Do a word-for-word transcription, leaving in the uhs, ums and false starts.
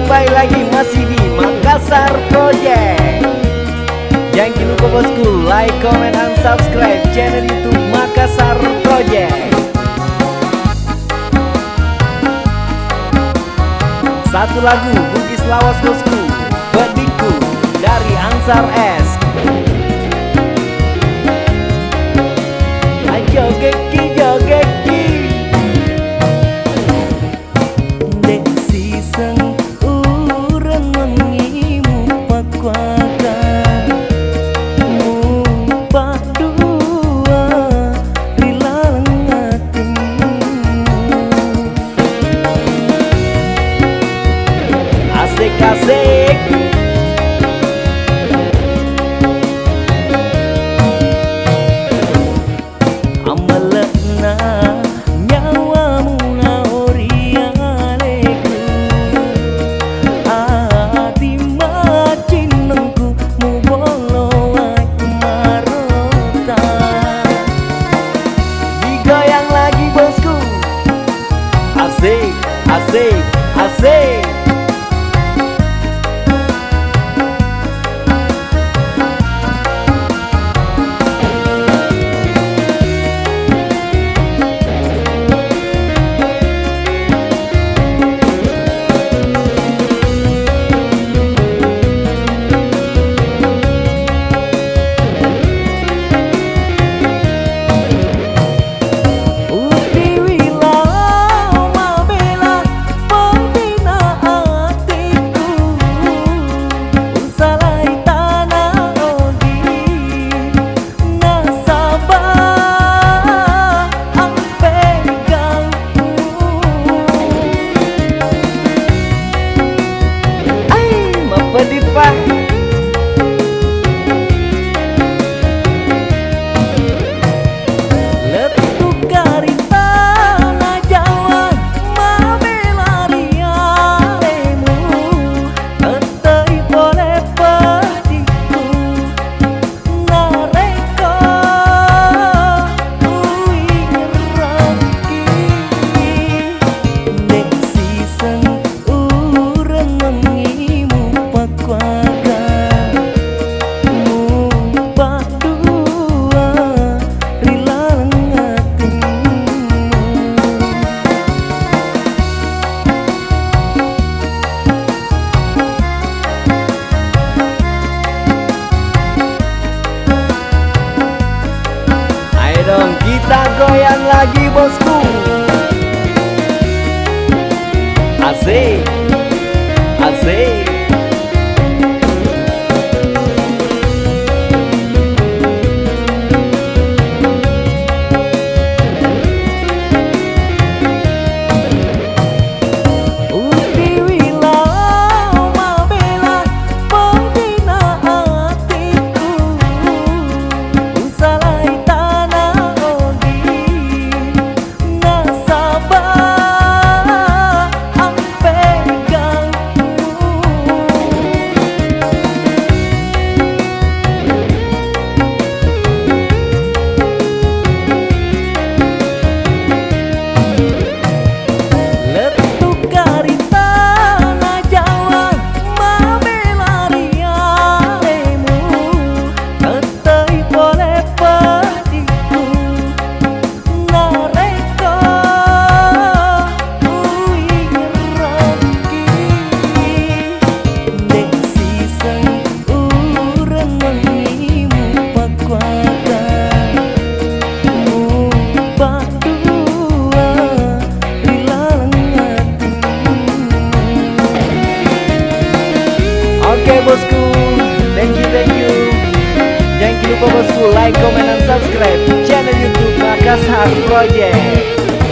kembali lagi masih di Makassar Project. Jangan lupa bosku, like, comment, and subscribe channel YouTube Makassar Project. Satu lagu Bugis Lawas bosku, Bedikku dari Ansar S. Ayo geki, jogeki. Dek siseng urang mengimu pakwaka. Mumpah dua rilang hatimu. Asik-asik. Amalena nyawamu naorialeku. Ati macinengku mu bolo aku marota. Digoyang lagi bosku. Asik, asik, asik. Dong kita goyang lagi bosku. Asik, asik. Oke bosku, thank you, thank you. Jangan lupa bosku, like, comment, dan subscribe channel YouTube Makassar Project.